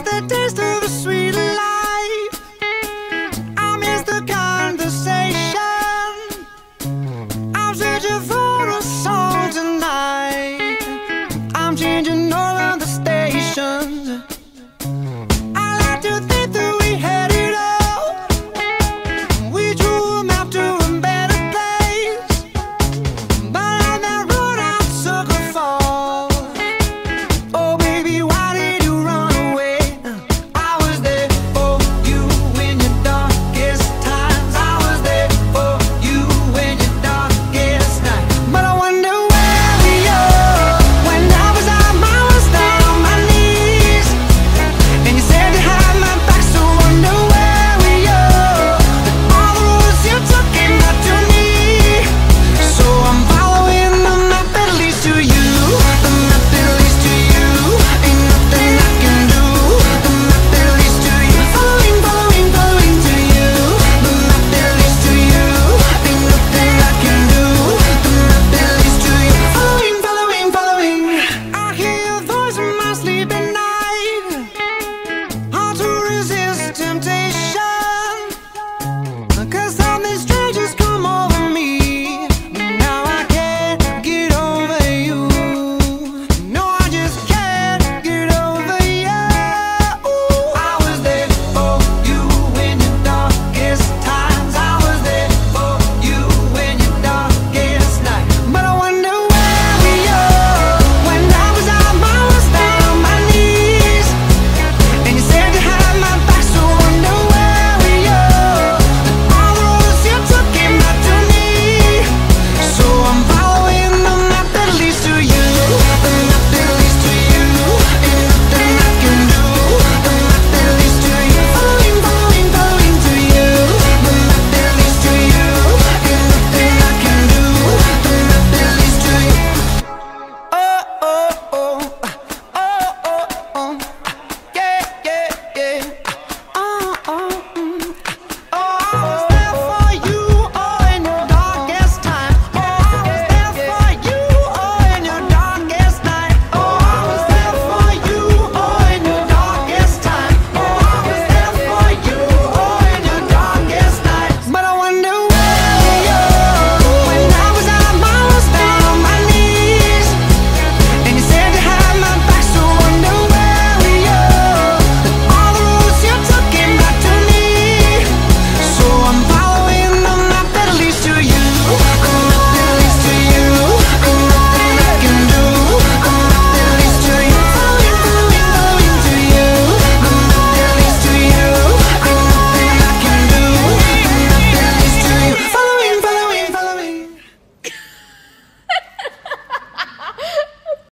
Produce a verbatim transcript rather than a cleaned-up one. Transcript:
the taste of the sweet life. I miss the conversation. I'm searching for a song tonight. I'm changing all of the stations. I like to think that we had it all. We drew a map to a better place, but on that road I took a fall. Oh baby, why did you run away? I was there for you in your darkest times. I was there for you in your darkest night. But I wonder where we are. When I was out, I was down on my knees, and you said you had my back, so wonder where we are. All the roads you took came back to me, so I'm following the map that leads to you. The map that leads to you. Ain't nothing I can do. The map that leads to you. Following, following, following to you. The map that leads to you. Ain't nothing I can do. The map that leads to you. Following, following, following. I hear your voice in my sleep at night. Hard to resist temptation, 'cause something strange has come over me. Now I can't get over you. No, I just can't get over you. I was there for you in your darkest times. I was there for you in your darkest night. But I wonder where we are. When I was out, I was down on my knees, and you said you had my back, so wonder where we are. All the roads you took came back to me, so I'm following the map that leads to you. The map that leads to you. Ain't nothing I can do. The map that leads to you. Following, following, following to you. The map that leads to you. Ain't nothing I can do. The map that leads to you. Oh, oh, oh. Oh, oh, oh.